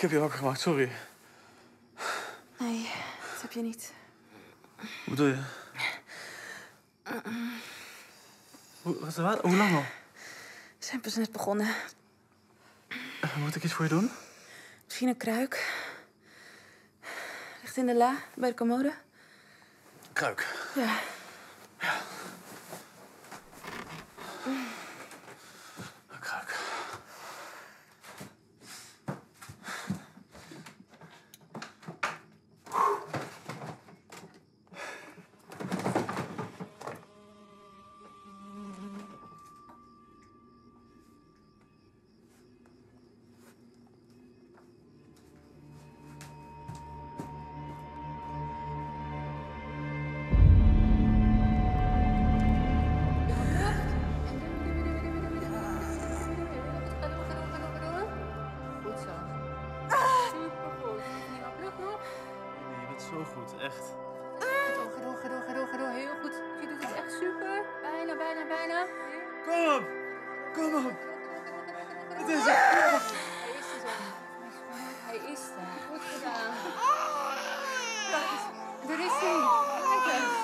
heb je wakker gemaakt, sorry. Nee, dat heb je niet. Wat bedoel je? Hoe lang al? We zijn pas net begonnen. Moet ik iets voor je doen? Misschien een kruik. Ligt in de la, bij de commode. Kruik. Ja. Een kruik. Zo goed, echt. Ga door. Heel goed. Je doet het echt super. Bijna. Kom op! Kom op! Het is er. Hij is er. Goed gedaan. Daar is hij. Kijk eens.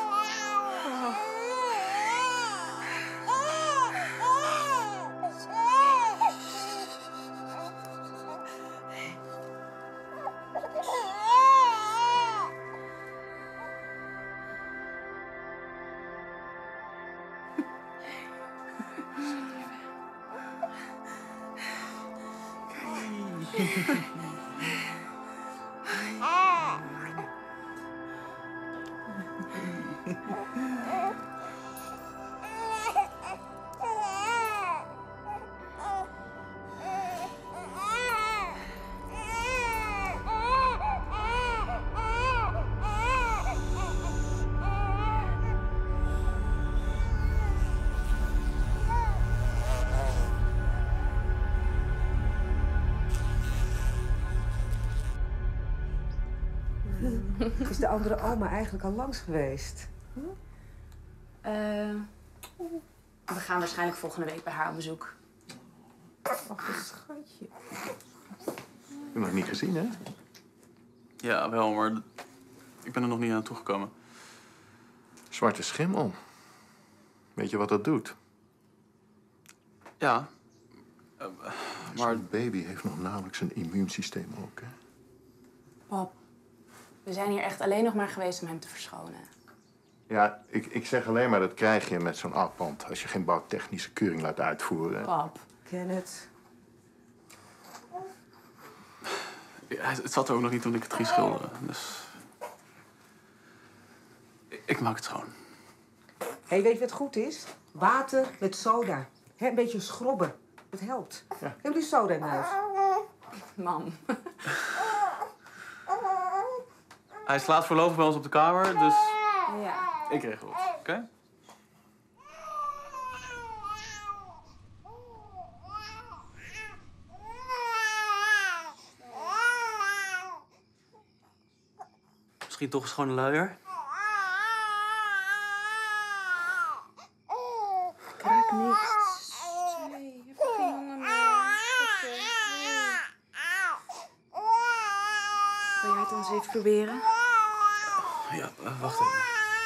Is de andere oma eigenlijk al langs geweest? We gaan waarschijnlijk volgende week bij haar op bezoek. Ach, een schatje. Je hebt nog niet gezien, hè? Ja, wel, maar ik ben er nog niet aan toegekomen. Zwarte schimmel. Weet je wat dat doet? Ja. Maar Zo'n baby heeft nog nauwelijks een immuunsysteem ook, hè? Pap, we zijn hier echt alleen nog maar geweest om hem te verschonen. Ja, ik zeg alleen maar, dat krijg je met zo'n afband als je geen bouwtechnische keuring laat uitvoeren. Pap. Ken het. ja, het zat er ook nog niet toen ik het ging schilderen. Dus ik maak het schoon. Hé, weet je wat goed is? Water met soda. Een beetje schrobben. Dat helpt. Ja. Hebben jullie soda in huis? Mam. Hij slaapt voorlopig bij ons op de kamer, dus Ja. ik regel het, oké? Misschien toch een schone luier? Ik ruik niks. Nee, je hebt geen honger meer. Wil jij het dan eens even proberen? Ja, wacht even.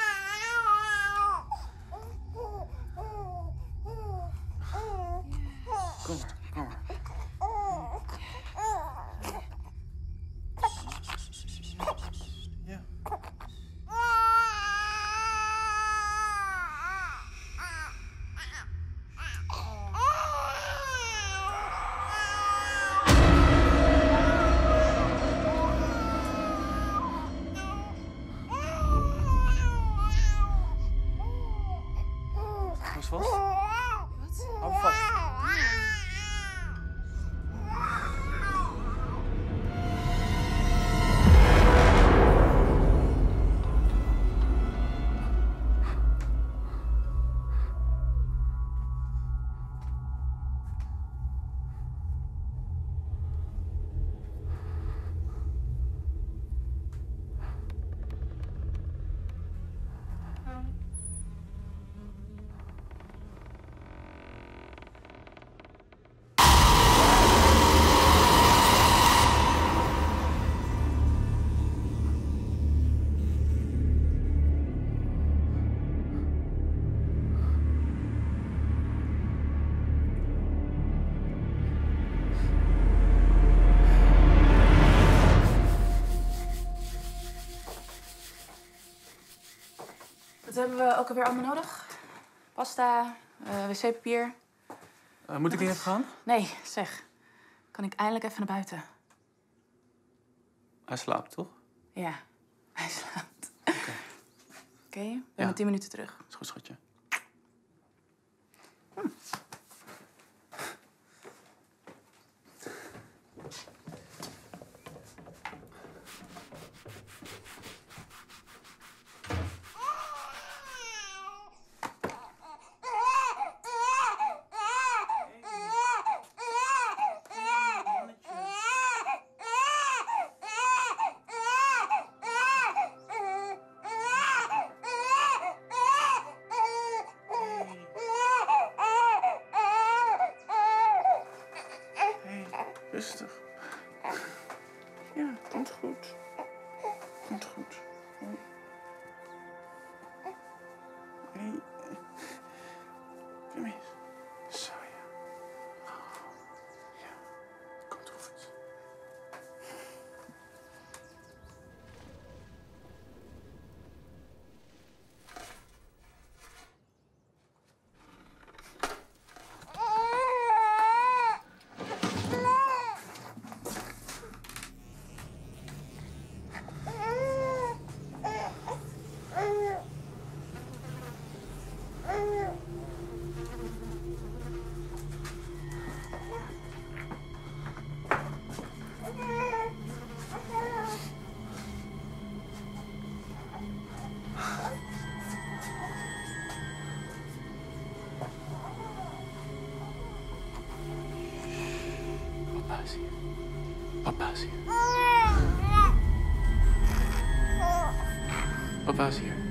Kom maar. Ja. ook alweer allemaal nodig? Pasta, wc-papier. Moet ik niet even gaan? Nee, zeg. Kan ik eindelijk even naar buiten? Hij slaapt, toch? Ja, hij slaapt. Oké. Oké, ben Ja. met 10 minuten terug. Is goed, schatje. Rustig. Ja, komt goed. Komt goed. Hey. Kom eens. Zo, ja. Ja, komt goed. Papa is hier. Papa is hier. Papa is hier.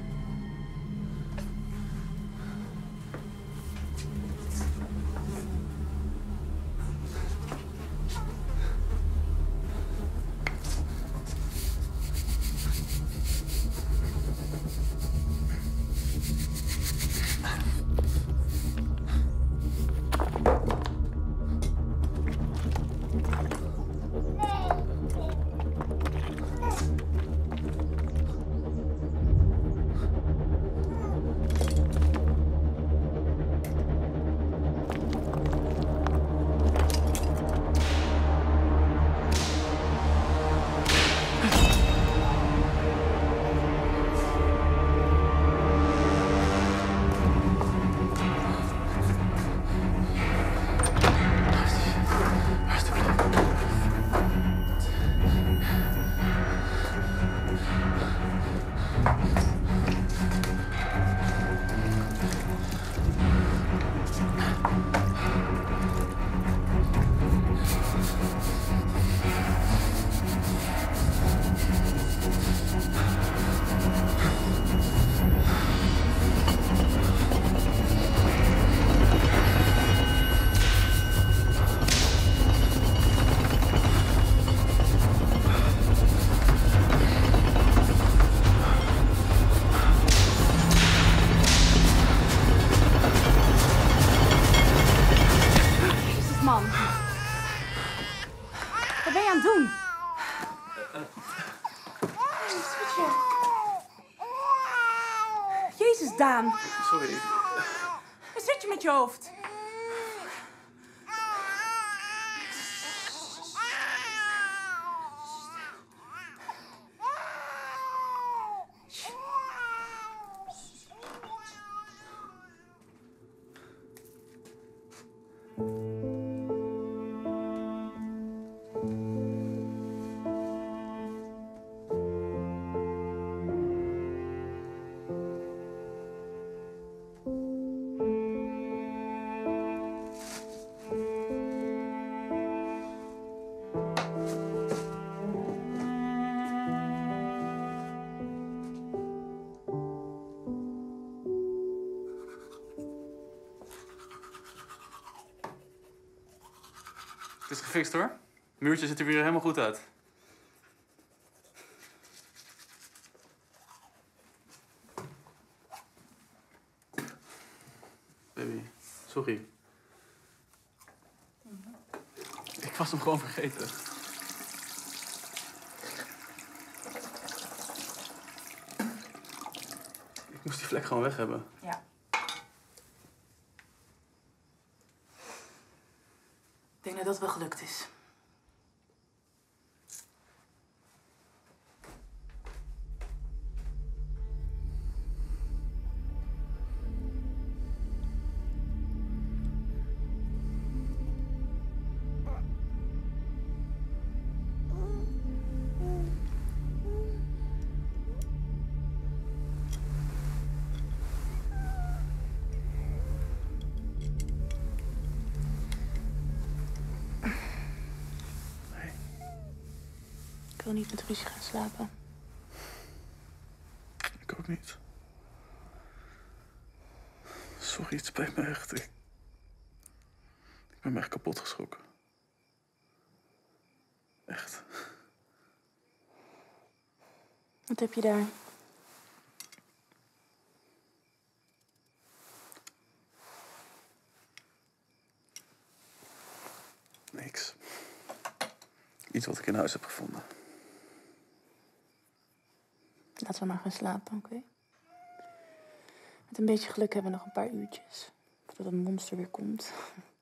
Man. Wat ben je aan het doen? Jezus, Daan. Sorry. Waar zit je met je hoofd? Het is gefixt, hoor. Het muurtje ziet er weer helemaal goed uit. Baby, sorry. Ik was hem gewoon vergeten. Ik moest die vlek gewoon weg hebben. Ja. Ik denk dat dat wel gelukt is. Ik wil niet met ruzie gaan slapen. Ik ook niet. Sorry, het spijt me echt. Ik ben me echt kapot geschrokken. Echt. Wat heb je daar? Niks. Iets wat ik in huis heb gevonden. Laten we maar gaan slapen, oké? Met een beetje geluk hebben we nog een paar uurtjes. Voordat het monster weer komt.